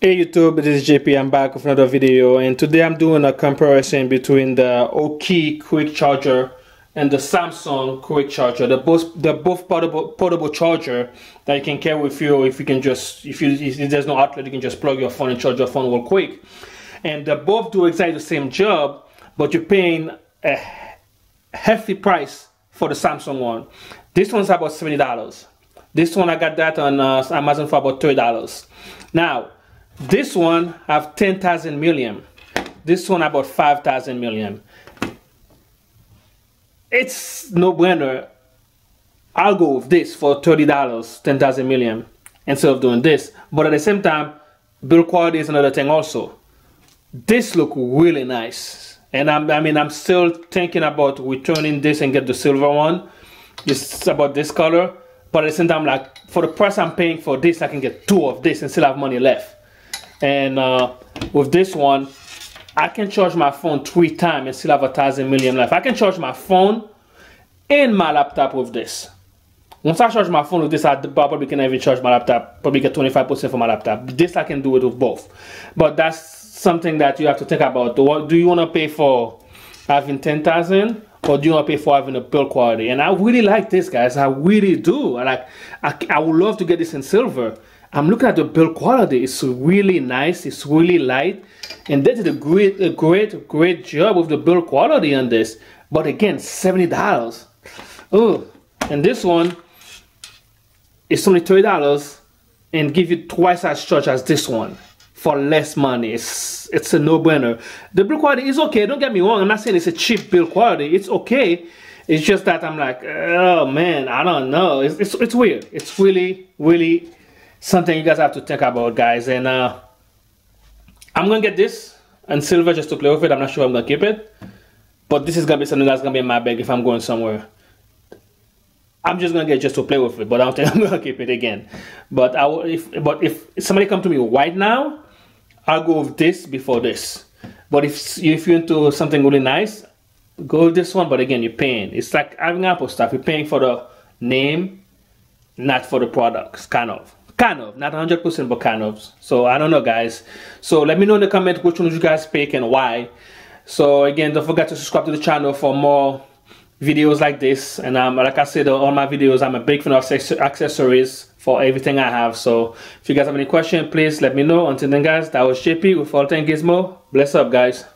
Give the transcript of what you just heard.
Hey YouTube, this is JP. I'm back with another video, and today I'm doing a comparison between the Oki quick charger and the Samsung quick charger. They're both portable charger that you can carry with you. If there's no outlet, you can just plug your phone and charge your phone real quick. And they both do exactly the same job, but you're paying a hefty price for the Samsung one. This one's about $70. This one I got that on Amazon for about $30. Now, this one have 10,000 milliamp. This one about 5,000 milliamp. It's no brainer. I'll go with this for $30, 10,000 milliamp, instead of doing this. But at the same time, build quality is another thing also. This look really nice, and I'm still thinking about returning this and get the silver one. It's about this color, but at the same time, like, for the price I'm paying for this, I can get two of this and still have money left. And with this one, I can charge my phone 3 times and still have 1,000 milliamp left. I can charge my phone and my laptop with this. Once I charge my phone with this, I probably can even charge my laptop, probably get 25% for my laptop. This I can do it with both. But that's something that you have to think about. Do you want to pay for having 10,000, or do you want to pay for having a build quality? And I really like this, guys. I really do. I would love to get this in silver. I'm looking at the build quality. It's really nice. It's really light, and they did a great job with the build quality on this. But again, $70. Oh, and this one is only $30 and give you twice as much as this one for less money. It's a no-brainer. The build quality is okay. Don't get me wrong. I'm not saying it's a cheap build quality. It's okay. It's just that I'm like, oh man, I don't know. It's weird. It's really something you guys have to think about, guys. And I'm gonna get this and silver just to play with it. I'm not sure I'm gonna keep it, but this is gonna be something that's gonna be in my bag if I'm going somewhere. I'm just gonna get just to play with it, but I don't think I'm gonna keep it again. But if somebody come to me right now, I'll go with this before this. But if you're into something really nice, go with this one. But again, you're paying. It's like having Apple stuff. You're paying for the name, not for the products, kind of, not 100%, but kind of. So I don't know, guys. So let me know in the comment which one you guys pick and why. So again, don't forget to subscribe to the channel for more videos like this. And like I said, all my videos, I'm a big fan of accessories for everything I have. So if you guys have any questions, please let me know. Until then, guys, that was JP with All Things Gizmo. Bless up, guys.